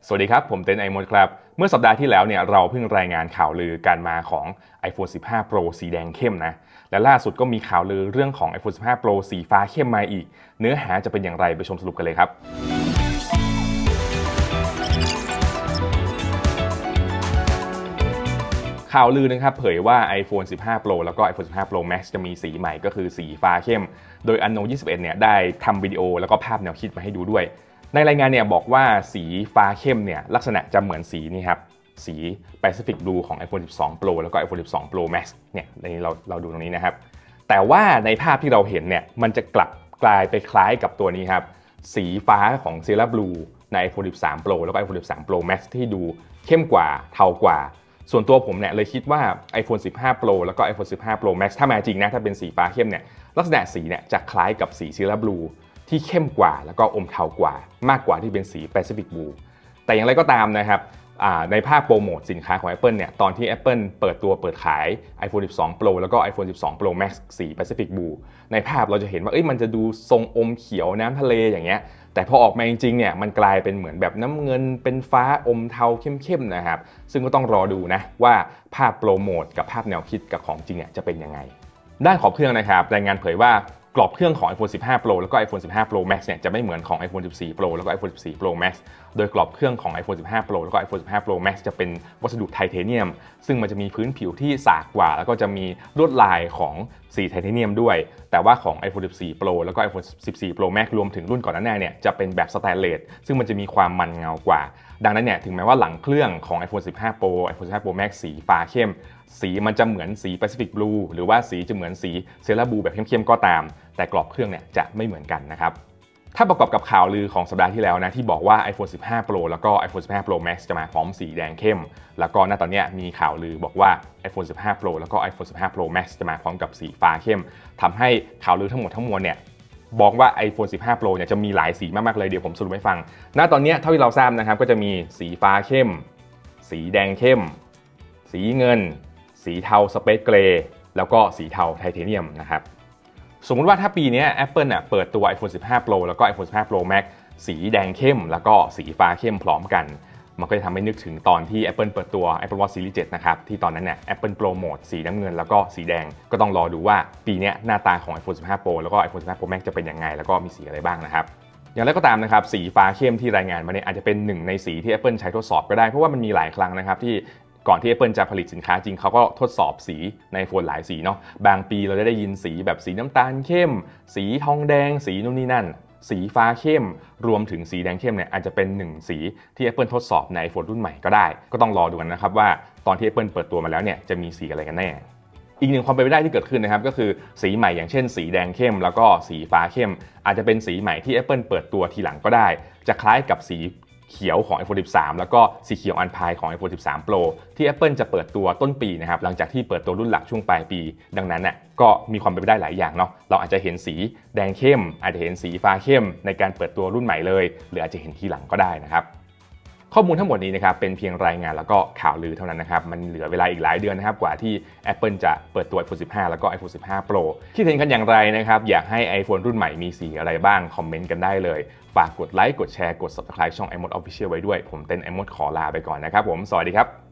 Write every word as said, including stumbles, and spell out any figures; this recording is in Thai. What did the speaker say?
สวัสดีครับผมเต้นไอมดครับเมื่อสัปดาห์ที่แล้วเนี่ยเราเพิ่งรายงานข่าวลือการมาของ iPhone สิบห้า Pro สีแดงเข้มนะและล่าสุดก็มีข่าวลือเรื่องของ iPhone สิบห้า Pro สีฟ้าเข้มมาอีกเนื้อหาจะเป็นอย่างไรไปชมสรุปกันเลยครับข่าวลือนะครับเผยว่า iPhone สิบห้า Pro แล้วก็ iPhone สิบห้า Pro Max จะมีสีใหม่ก็คือสีฟ้าเข้มโดย Unknown ยี่สิบเอ็ดเนี่ยได้ทำวิดีโอแล้วก็ภาพแนวคิดมาให้ดูด้วยในรายงานเนี่ยบอกว่าสีฟ้าเข้มเนี่ยลักษณะจะเหมือนสีนี่ครับสี Pacific Blue ของ iPhone สิบสอง Pro แล้วก็ iPhone สิบสอง Pro Max เนี่ยในนี้เราเราดูตรงนี้นะครับแต่ว่าในภาพที่เราเห็นเนี่ยมันจะกลับกลายไปคล้ายกับตัวนี้ครับสีฟ้าของ Sierra Blue ใน iPhone สิบสาม Pro แล้วก็ iPhone สิบสาม Pro Max ที่ดูเข้มกว่าเทากว่าส่วนตัวผมเนี่ยเลยคิดว่า iPhone สิบห้า Pro แล้วก็ iPhone สิบห้า Pro Max ถ้ามาจริงนะถ้าเป็นสีฟ้าเข้มเนี่ยลักษณะสีเนี่ยจะคล้ายกับสี Sierra Blue ที่เข้มกว่าแล้วก็อมเทากว่ามากกว่าที่เป็นสี Pacific Blue แต่อย่างไรก็ตามนะครับในภาพโปรโมทสินค้าของ Apple เนี่ยตอนที่ Apple เปิดตัวเปิดขาย iPhone สิบสอง Pro แล้วก็ iPhone สิบสอง Pro Max สี Pacific Blue ในภาพเราจะเห็นว่าเอ้ยมันจะดูทรงอมเขียวน้ำทะเลอย่างเงี้ยแต่พอออกมาจริงๆเนี่ยมันกลายเป็นเหมือนแบบน้ำเงินเป็นฟ้าอมเทาเข้มๆนะครับซึ่งก็ต้องรอดูนะว่าภาพโปรโมทกับภาพแนวคิดกับของจริงเนี่ยจะเป็นยังไงด้านขอบเครื่องนะครับรายงานเผยว่ากรอบเครื่องของ iPhone สิบห้า Pro แล้วก็ iPhone สิบห้า Pro Max เนี่ยจะไม่เหมือนของ iPhone สิบสี่ Pro แล้วก็ iPhone สิบสี่ Pro Max โดยกรอบเครื่องของ iPhone สิบห้า Pro แล้วก็ iPhone สิบห้า Pro Max จะเป็นวัสดุไทเทเนียมซึ่งมันจะมีพื้นผิวที่สากกว่าแล้วก็จะมีลวดลายของสีไทเทเนียมด้วยแต่ว่าของ iPhone สิบสี่ Pro แล้วก็ iPhone สิบสี่ Pro Max รวมถึงรุ่นก่อนหน้าเนี่ยจะเป็นแบบสแตนเลสซึ่งมันจะมีความมันเงากว่าดังนั้นเนี่ยถึงแม้ว่าหลังเครื่องของ iPhone สิบห้า Pro iPhone สิบห้า Pro Max สีฟ้าเข้มสีมันจะเหมือนสี Pacific Blue หรือว่าสีจะเหมือนสี Sierra Blue แบบเข้มๆก็ตามแต่กรอบเครื่องเนี่ยจะไม่เหมือนกันนะครับถ้าประกอบกับข่าวลือของสัปดาห์ที่แล้วนะที่บอกว่า iPhone สิบห้า Pro แล้วก็ iPhone สิบห้า Pro Max จะมาพร้อมสีแดงเข้มแล้วก็ณตอนนี้มีข่าวลือบอกว่า iPhone สิบห้า Pro แล้วก็ iPhone สิบห้า Pro Max จะมาพร้อมกับสีฟ้าเข้มทำให้ข่าวลือทั้งหมดทั้งมวลเนี่ยบอกว่า iPhone สิบห้า Pro เนี่ยจะมีหลายสีมากๆเลยเดี๋ยวผมสรุปให้ฟังณตอนนี้เท่าที่เราทราบนะครับก็จะมีสีฟ้าเข้มสีแดงเข้มสีเงินสีเทาสเปซเกรย์แล้วก็สีเทาไทเทเนียมนะครับสมมุติว่าถ้าปีนี้ Apple น่ะเปิดตัว iPhone สิบห้า Pro แล้วก็ iPhone สิบห้า Pro Max สีแดงเข้มแล้วก็สีฟ้าเข้มพร้อมกันมันก็จะทำให้นึกถึงตอนที่ Apple เปิดตัว Apple Watch Series เจ็ดนะครับที่ตอนนั้นเนี่ย Apple โปรโมทสีน้ำเงินแล้วก็สีแดงก็ต้องรอดูว่าปีนี้หน้าตาของ iPhone สิบห้า Pro แล้วก็ iPhone สิบห้า Pro Max จะเป็นยังไงแล้วก็มีสีอะไรบ้างนะครับอย่างไรก็ตามนะครับสีฟ้าเข้มที่รายงานมาเนี่ยอาจจะเป็นหนึ่งในสีที่ Apple ใช้ทดสอบก็ได้เพราะว่ามันมีหลายครั้งนะครับที่ก่อนที่ Apple จะผลิตสินค้าจริงเขาก็ทดสอบสีใน iPhone หลายสีเนาะบางปีเราจะได้ยินสีแบบสีน้ำตาลเข้มสีทองแดงสีนู่นนี่นั่นสีฟ้าเข้มรวมถึงสีแดงเข้มเนี่ยอาจจะเป็นหนึ่งสีที่ Apple ทดสอบใน iPhone รุ่นใหม่ก็ได้ก็ต้องรอดูกันนะครับว่าตอนที่ Apple เปิดตัวมาแล้วเนี่ยจะมีสีอะไรกันแน่อีกหนึ่งความเป็นไปได้ที่เกิดขึ้นนะครับก็คือสีใหม่อย่างเช่นสีแดงเข้มแล้วก็สีฟ้าเข้มอาจจะเป็นสีใหม่ที่ Apple เปิดตัวทีหลังก็ได้จะคล้ายกับสีเขียวของ iPhone สิบสามแล้วก็สีเขียวอันพายของ iPhone สิบสาม Pro ที่ Apple จะเปิดตัวต้นปีนะครับหลังจากที่เปิดตัวรุ่นหลักช่วงปลายปีดังนั้นน่ะก็มีความเป็นไปได้หลายอย่างเนาะเราอาจจะเห็นสีแดงเข้มอาจจะเห็นสีฟ้าเข้มในการเปิดตัวรุ่นใหม่เลยหรืออาจจะเห็นทีหลังก็ได้นะครับข้อมูลทั้งหมดนี้นะครับเป็นเพียงรายงานแล้วก็ข่าวลือเท่านั้นนะครับมันเหลือเวลาอีกหลายเดือนนะครับกว่าที่ Apple จะเปิดตัว iPhone สิบห้า แล้วก็ iPhone สิบห้า Pro คิดเห็นกันอย่างไรนะครับอยากให้ iPhone รุ่นใหม่มีสีอะไรบ้างคอมเมนต์กันได้เลยฝากกดไลค์กดแชร์กด Subscribe ช่อง iMod Official ไว้ด้วยผมเต้น iMod ขอลาไปก่อนนะครับผมสวัสดีครับ